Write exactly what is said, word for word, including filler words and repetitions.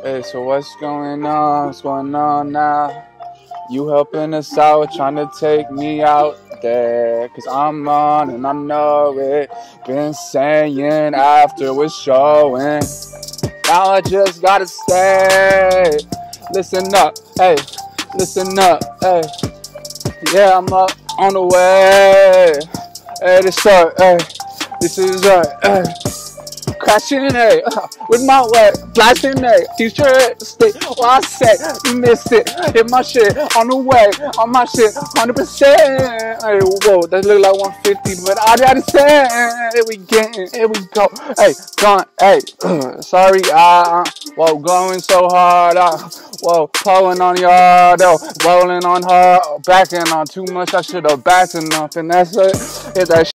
Hey, so what's going on? What's going on now? You helping us out, trying to take me out there, cause I'm on and I know it. Been saying after we're showing. Now I just gotta stay. Listen up, hey, listen up, hey. Yeah, I'm up on the way. Hey, this up, hey, this is up, hey. Crashing, hey, with my way, blasting, hey. He's sure to stay. Well, I said, you missed it. Hit my shit on the way, on my shit, one hundred percent. Hey, whoa, that look like one fifty, but I gotta say, here we getting, here we go. Hey, gone, hey, sorry, uh, whoa, going so hard, uh, whoa, pulling on your though, rolling on her, backing on too much. I should have backed enough, and that's it. Hit that.